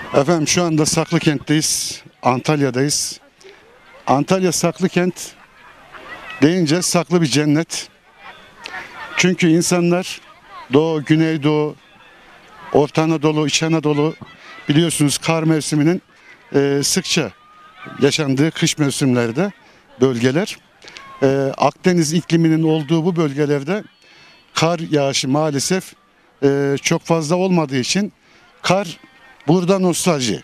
Efendim şu anda Saklıkent'teyiz. Antalya'dayız. Antalya Saklıkent deyince saklı bir cennet. Çünkü insanlar Doğu, Güneydoğu, Orta Anadolu, İç Anadolu biliyorsunuz kar mevsiminin sıkça yaşandığı kış mevsimlerde bölgeler. Akdeniz ikliminin olduğu bu bölgelerde kar yağışı maalesef çok fazla olmadığı için kar burada nostalji.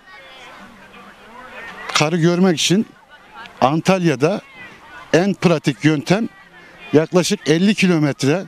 Karı görmek için Antalya'da en pratik yöntem yaklaşık 50 kilometre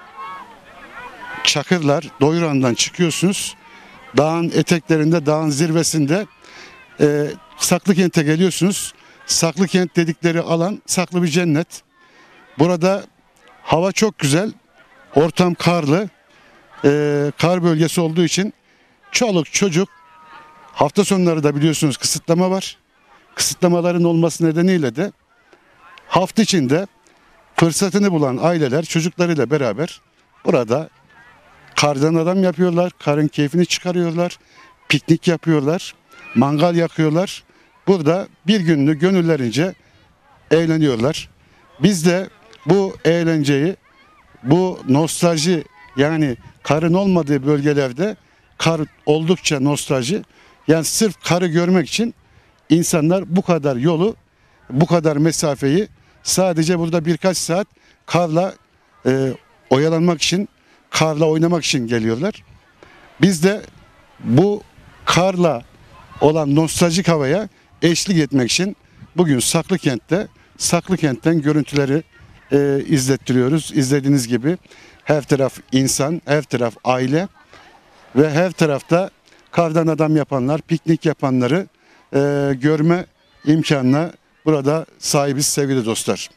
Çakırlar, Doyuran'dan çıkıyorsunuz. Dağın eteklerinde, dağın zirvesinde Saklıkent'e geliyorsunuz. Saklıkent dedikleri alan saklı bir cennet. Burada hava çok güzel. Ortam karlı. Kar bölgesi olduğu için çoluk çocuk, hafta sonları da biliyorsunuz kısıtlama var. Kısıtlamaların olması nedeniyle de hafta içinde fırsatını bulan aileler çocuklarıyla beraber burada kardan adam yapıyorlar. Karın keyfini çıkarıyorlar. Piknik yapıyorlar. Mangal yakıyorlar. Burada bir günlük gönüllerince eğleniyorlar. Biz de bu eğlenceyi, bu nostalji, yani karın olmadığı bölgelerde kar oldukça nostalji. Yani sırf karı görmek için insanlar bu kadar yolu, bu kadar mesafeyi sadece burada birkaç saat karla oyalanmak için, karla oynamak için geliyorlar. Biz de bu karla olan nostaljik havaya eşlik etmek için bugün Saklıkent'ten görüntüleri izlettiriyoruz. İzlediğiniz gibi her taraf insan, her taraf aile ve her tarafta kardan adam yapanlar, piknik yapanları görme imkanına burada sahibiz sevgili dostlar.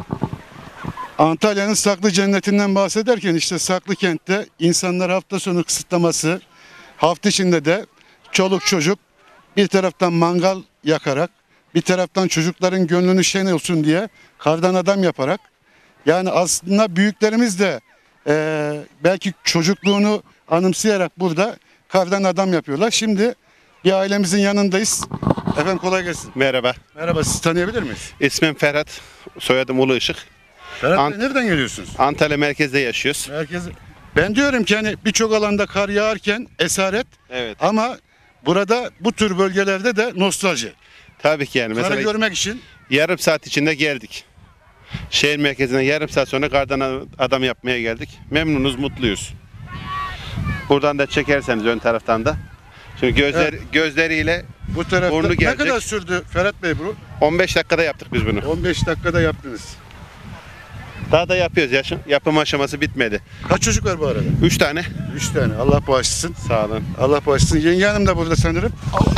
Antalya'nın saklı cennetinden bahsederken işte Saklıkent'te insanlar hafta sonu kısıtlaması, hafta içinde de çoluk çocuk bir taraftan mangal yakarak, bir taraftan çocukların gönlünü şen olsun diye kardan adam yaparak, yani aslında büyüklerimiz de belki çocukluğunu anımsayarak burada kardan adam yapıyorlar. Şimdi bir ailemizin yanındayız. Efendim kolay gelsin. Merhaba. Merhaba, sizi tanıyabilir miyiz? İsmim Ferhat. Soyadım Ulu Işık. Ferhat Bey, nereden geliyorsunuz? Antalya merkezde yaşıyoruz. Ben diyorum ki hani birçok alanda kar yağarken esaret, Evet. ama burada bu tür bölgelerde de nostalji. Tabii ki yani. Karı Mesela görmek için. yarım saat içinde geldik. Şehir merkezine yarım saat sonra kardan adam yapmaya geldik. Memnunuz, mutluyuz. Buradan da çekerseniz ön taraftan da. Şimdi gözleriyle Bu tarafta burnu ne gelecek. kadar sürdü Ferhat Bey bu? 15 dakikada yaptık biz bunu. 15 dakikada yaptınız. Daha da yapıyoruz. Yapım aşaması bitmedi. Kaç çocuk var bu arada? 3 tane. 3 tane. Allah bağışlasın. Sağ olun. Allah bağışlasın. Yenge hanım da burada sanırım.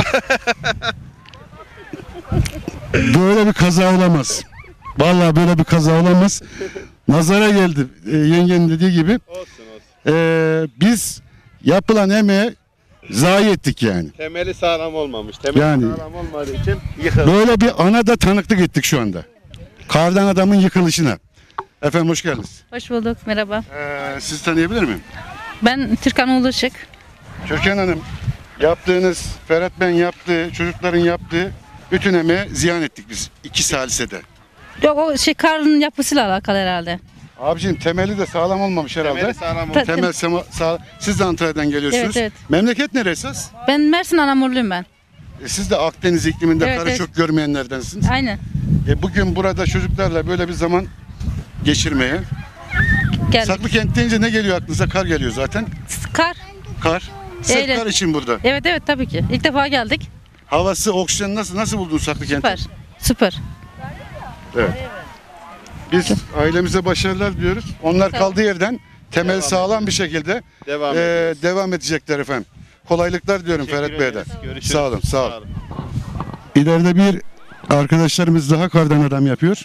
Böyle bir kaza olamaz. Vallahi böyle bir kaza olamaz. Nazara geldi yengenin dediği gibi. Olsun. Biz yapılan emeğe zayi ettik yani. Temeli sağlam olmamış. Temeli Yani- sağlam olmadığı için yıkıldı. Böyle bir ana da tanıklık ettik şu anda. Kardan adamın yıkılışına. Efendim hoş geldiniz. Hoş bulduk, merhaba. Sizi tanıyabilir miyim? Ben Türkan Uluşık. Türkan Hanım, yaptığınız, Ferhat Bey'in yaptığı, çocukların yaptığı bütün emeği ziyan ettik biz 2 salisede. Yok o karın yapısıyla alakalı herhalde. Abiciğim temeli de sağlam olmamış herhalde. Temeli sağlam Ta- olmamış. Temel sağlam. Siz de Antalya'dan geliyorsunuz. Evet, evet. Memleket neresi esas? Ben Mersin Anamurluyum ben. Siz de Akdeniz ikliminde Evet, karı evet. çok görmeyenlerdensiniz. Aynen. Bugün burada çocuklarla böyle bir zaman geçirmeye. Geldik. Saklıkent deyince ne geliyor aklınıza? Kar geliyor zaten. Kar. Kar. Sırf Eyle. kar için burada. Evet tabii ki. İlk defa geldik. Havası, oksijen nasıl buldun Saklıkent'i? Süper. Süper. Evet. Biz ailemize başarılar diyoruz. Onlar kaldığı yerden temel sağlam bir şekilde devam edecekler efendim. Kolaylıklar diyorum Ferhat Bey'e de. Görüşürüz. Sağ olun, sağ olun. İleride bir arkadaşlarımız daha kardan adam yapıyor.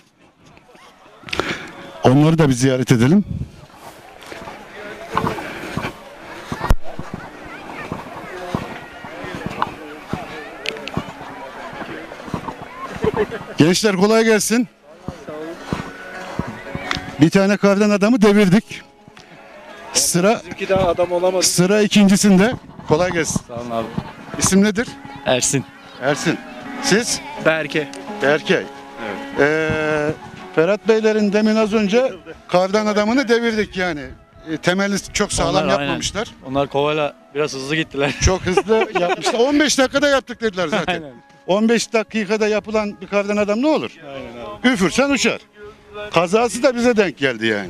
Onları da bir ziyaret edelim. Gençler kolay gelsin. Bir tane kardan adamı devirdik. Sıra Bizimki daha adam olamadı. sıra ikincisinde. Kolay gelsin. Sağ olun abi. İsim nedir? Ersin. Ersin. Siz? Berke. Erkek. Ferhat Beylerin demin az önce kardan adamını devirdik yani. Temeli çok sağlam Onlar yapmamışlar. Onlar kovayla biraz hızlı gittiler. Çok hızlı yapmışlar. 15 dakikada yaptık dediler zaten. Aynen. 15 dakikada yapılan bir kardan adam ne olur? Aynen abi. Üfürsen uçar. Kazası da bize denk geldi yani.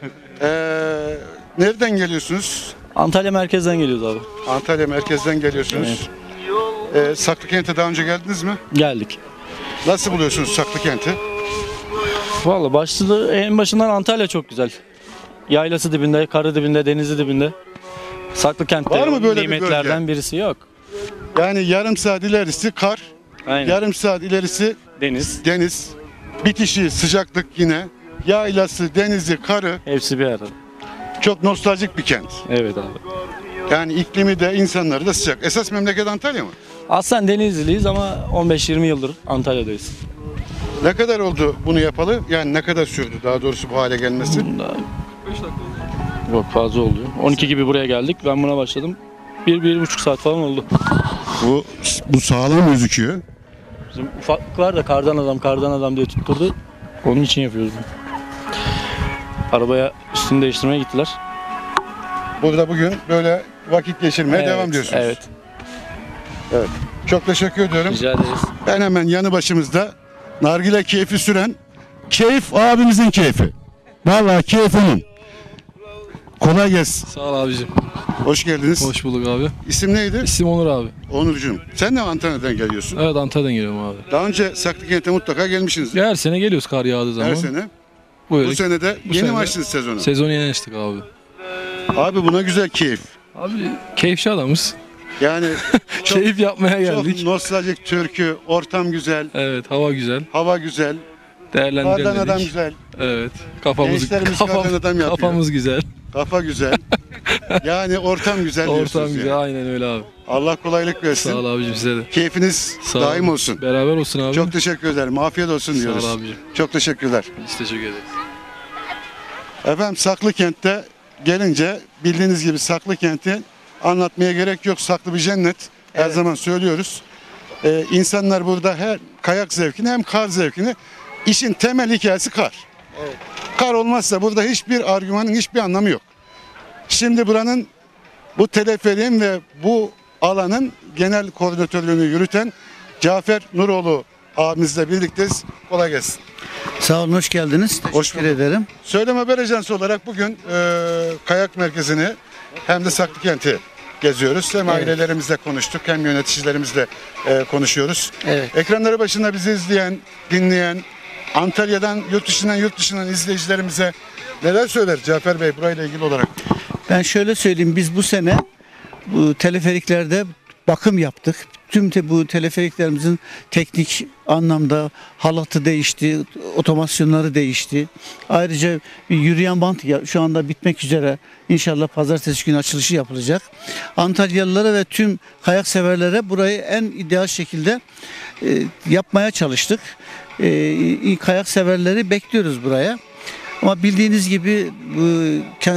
Nereden geliyorsunuz? Antalya merkezden geliyoruz abi. Antalya merkezden geliyorsunuz. Saklıkent'e daha önce geldiniz mi? Geldik. Nasıl buluyorsunuz Saklıkent'i? Valla başladı en başından Antalya çok güzel. Yaylası dibinde, karı dibinde, denizi dibinde. Saklıkent'te Var mı böyle bir nimetlerden birisi yok. Yani yarım saat ilerisi kar, Aynen. yarım saat ilerisi Deniz. deniz, bitişi sıcaklık yine, yaylası, denizi, karı, Hepsi bir arada. çok nostaljik bir kent. Evet abi. Yani iklimi de insanları da sıcak. Esas memleket Antalya mı? Aslen Denizli'liyiz ama 15-20 yıldır Antalya'dayız. Ne kadar oldu bunu yapalı? Yani ne kadar sürdü daha doğrusu bu hale gelmesi? Yok fazla oluyor. 12 gibi buraya geldik. Ben buna başladım. 1-1,5 saat falan oldu. Bu sağlam gözüküyor. Bizim ufaklıklar da kardan adam diye tutturdu. Onun için yapıyoruz. Arabaya üstünü değiştirmeye gittiler. Burada bugün böyle vakit geçirmeye Evet, devam diyorsunuz. Evet. Çok teşekkür ediyorum. Rica ederiz. Ben hemen yanı başımızda nargile keyfi süren keyif abimizin keyfi. Vallahi keyif onun. Kolay gelsin. Sağ ol abicim. Hoş geldiniz. Hoş bulduk abi. İsim neydi? İsim Onur abi. Onurcuğum. Sen de Antalya'dan geliyorsun. Evet Antalya'dan geliyorum abi. Daha önce Saklıkent'e mutlaka gelmişsiniz. Ya her sene geliyoruz kar yağdığı zaman. Her sene. Böyle Bu sene de bu yeni sene mi de açtınız sezonu? sezonu yeni açtık abi. Abi buna güzel keyif. Abi keyifçi adamız. Yani çok, Keyif yapmaya çok geldik. nostaljik türkü, ortam güzel, Evet hava güzel. hava güzel, Değerlendirelim kardan adam dedik. güzel, Evet. Kafamız Gençlerimiz kardan adam yapıyor. kafamız güzel. kafa güzel. Yani ortam güzel diyorsunuz Ortam güzel. yani. Aynen öyle abi. Allah kolaylık versin. Sağ ol abicim size de. Keyfiniz Sağ daim ol. olsun. Beraber olsun abi. Çok teşekkür ederim. Afiyet olsun Sağ diyoruz. ol abicim. Çok teşekkürler. Biz teşekkür ederiz. Efendim Saklıkent'te gelince bildiğiniz gibi Saklıkent'i anlatmaya gerek yok. Saklı bir cennet. Her zaman söylüyoruz. İnsanlar burada her kayak zevkini hem kar zevkini, işin temel hikayesi kar. Kar olmazsa burada hiçbir argümanın hiçbir anlamı yok. Şimdi buranın bu teleferiğin ve bu alanın genel koordinatörlüğünü yürüten Cafer Nuroğlu abimizle birlikteyiz. Kolay gelsin. Sağ olun, hoş geldiniz. Hoş Teşekkür ederim. Söyleme Haber Ajansı olarak bugün kayak merkezini hem de Saklıkent'i geziyoruz. Hem ailelerimizle konuştuk hem yöneticilerimizle konuşuyoruz. Evet. Ekranları başında bizi izleyen, dinleyen, Antalya'dan, yurt dışından izleyicilerimize neler söyler Cafer Bey burayla ilgili olarak? Ben şöyle söyleyeyim, biz bu sene bu teleferiklerde bakım yaptık. Tüm bu teleferiklerimizin teknik anlamda halatı değişti, otomasyonları değişti. Ayrıca bir yürüyen bant şu anda bitmek üzere. İnşallah pazartesi günü açılışı yapılacak. Antalyalılara ve tüm kayak severlere burayı en ideal şekilde yapmaya çalıştık. Kayak severleri bekliyoruz buraya. Ama bildiğiniz gibi bu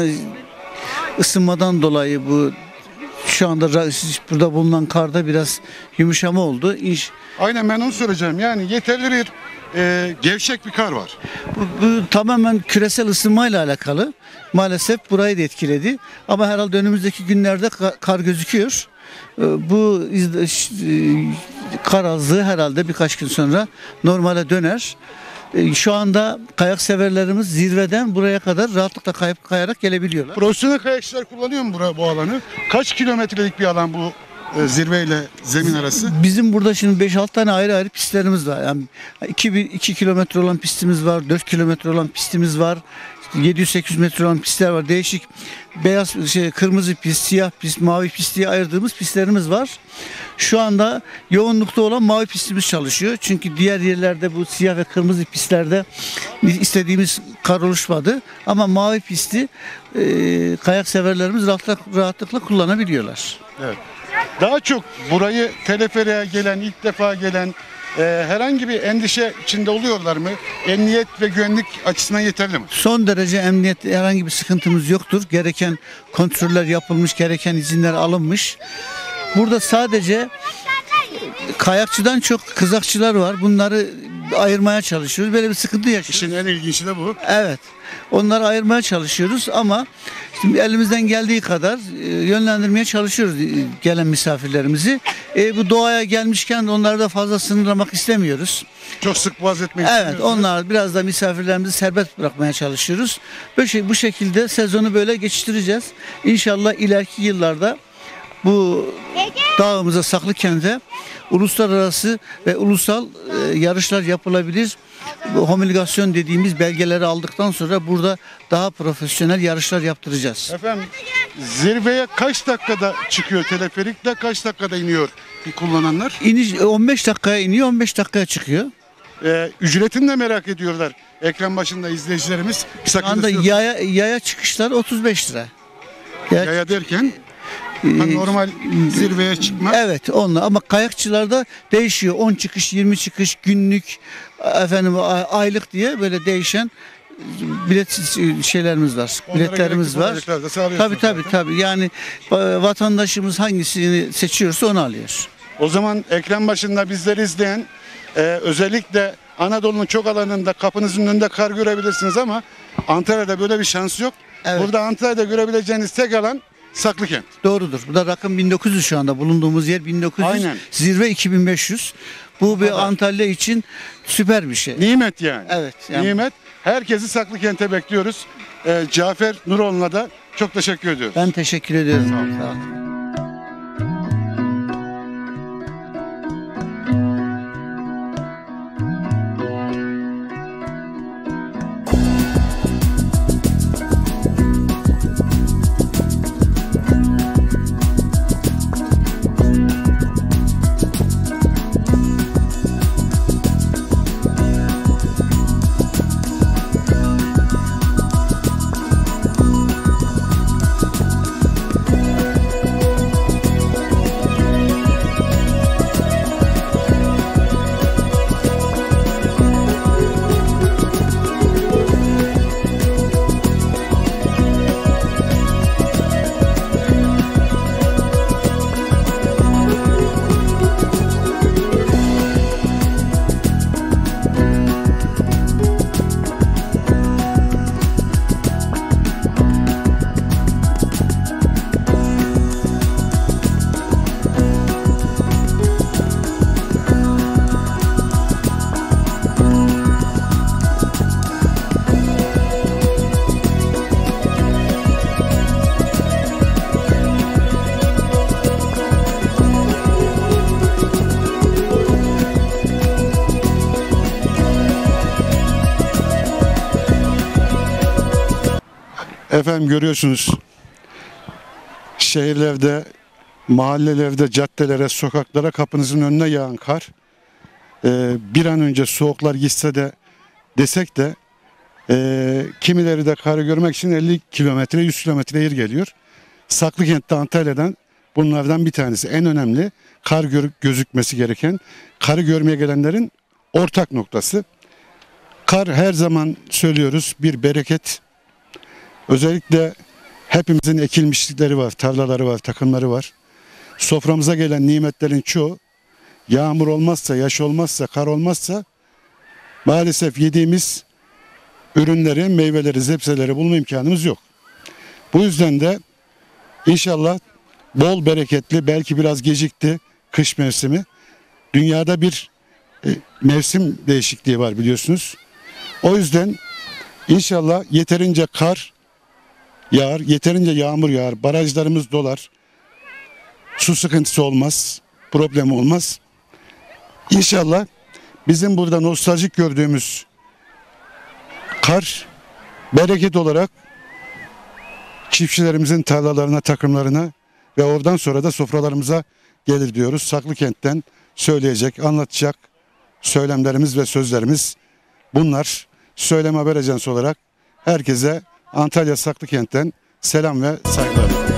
ısınmadan dolayı bu şu anda burada bulunan karda biraz yumuşama oldu. Aynen ben onu soracağım. Yani yeterli bir gevşek bir kar var. Bu tamamen küresel ısınmayla alakalı. Maalesef burayı da etkiledi. Ama herhalde önümüzdeki günlerde kar gözüküyor. Bu kar azlığı herhalde birkaç gün sonra normale döner. Şu anda kayak severlerimiz zirveden buraya kadar rahatlıkla kayarak gelebiliyorlar. Profesyonel kayakçılar kullanıyor mu bu alanı? Kaç kilometrelik bir alan bu zirveyle zemin arası? Bizim burada şimdi 5-6 tane ayrı pistlerimiz var. Yani 2 kilometre olan pistimiz var, 4 kilometre olan pistimiz var. 700-800 metre olan pistler var. Değişik beyaz, kırmızı pist, siyah pist, mavi pist diye ayırdığımız pistlerimiz var. Şu anda yoğunlukta olan mavi pistimiz çalışıyor. Çünkü diğer yerlerde bu siyah ve kırmızı pistlerde istediğimiz kar oluşmadı. Ama mavi pisti kayak severlerimiz rahatlıkla kullanabiliyorlar. Evet. Daha çok burayı teleferiğe gelen, ilk defa gelen herhangi bir endişe içinde oluyorlar mı? Emniyet ve güvenlik açısından yeterli mi? Son derece emniyet, herhangi bir sıkıntımız yoktur. Gereken kontroller yapılmış, gereken izinler alınmış. Burada sadece kayakçıdan çok kızakçılar var. Bunları ayırmaya çalışıyoruz. Böyle bir sıkıntı yaşıyoruz. İşin en ilginci de bu. Evet. Onları ayırmaya çalışıyoruz ama şimdi elimizden geldiği kadar yönlendirmeye çalışıyoruz gelen misafirlerimizi. Bu doğaya gelmişken onları da fazla sınırlamak istemiyoruz. Çok sık boğaz etmeyi Evet, istemiyorsunuz. onlar biraz da misafirlerimizi serbest bırakmaya çalışıyoruz. Bu şekilde sezonu böyle geçiştireceğiz. İnşallah ileriki yıllarda bu dağımıza, Saklıkent'e uluslararası ve ulusal yarışlar yapılabilir. Bu homologasyon dediğimiz belgeleri aldıktan sonra burada daha profesyonel yarışlar yaptıracağız. Efendim, zirveye kaç dakikada çıkıyor teleferikle, kaç dakikada iniyor kullananlar? 15 dakikaya iniyor, 15 dakikaya çıkıyor. Ücretini de merak ediyorlar. Ekran başında izleyicilerimiz. Bir Şu anda sakıncası yok. yaya çıkışlar 35 lira. Yaya derken normal zirveye çıkma. Evet, onunla ama kayakçılarda değişiyor. 10 çıkış, 20 çıkış, günlük, aylık diye böyle değişen bilet şeylerimiz var. Biletlerimiz var. Tabii. Yani vatandaşımız hangisini seçiyorsa onu alıyor. O zaman ekran başında bizleri izleyen özellikle Anadolu'nun çok alanında kapınızın önünde kar görebilirsiniz ama Antalya'da böyle bir şans yok. Evet. Burada Antalya'da görebileceğiniz tek alan Saklıkent. Doğrudur. Bu da rakım 1900 şu anda. Bulunduğumuz yer 1900. Aynen. Zirve 2500. Bu bir Antalya için süper bir şey. Nimet yani. Evet. Yani. Nimet. Herkesi Saklıkent'e bekliyoruz. Cafer Nuroğlu'na da çok teşekkür ediyoruz. Ben teşekkür ediyorum. Sağ olun. Efendim görüyorsunuz şehirlerde, mahallelerde, caddelere, sokaklara kapınızın önüne yağan kar. Bir an önce soğuklar gitse de desek de kimileri de karı görmek için 50 kilometre, 100 kilometre yer geliyor. Saklıkent'te Antalya'dan bunlardan bir tanesi. En önemli kar gözükmesi gereken, karı görmeye gelenlerin ortak noktası. Kar her zaman söylüyoruz bir bereket. Özellikle hepimizin ekilmişlikleri var, tarlaları var, takımları var. Soframıza gelen nimetlerin çoğu yağmur olmazsa, yaş olmazsa, kar olmazsa maalesef yediğimiz ürünleri, meyveleri, sebzeleri bulma imkanımız yok. Bu yüzden de inşallah bol bereketli, belki biraz gecikti kış mevsimi. Dünyada bir mevsim değişikliği var biliyorsunuz. O yüzden inşallah yeterince kar yağar, yeterince yağmur yağar, barajlarımız dolar, su sıkıntısı olmaz, problem olmaz. İnşallah bizim burada nostaljik gördüğümüz kar bereket olarak çiftçilerimizin tarlalarına, takımlarına ve oradan sonra da sofralarımıza gelir diyoruz. Saklıkent'ten söyleyecek, anlatacak söylemlerimiz ve sözlerimiz bunlar. Söylem Haber Ajansı olarak herkese Antalya Saklıkent'ten selam ve saygılar.